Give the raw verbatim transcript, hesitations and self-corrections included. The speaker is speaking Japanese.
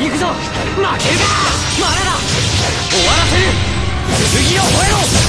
行くぞ。負けるか。まだだ。終わらせる。剣を吠えろ。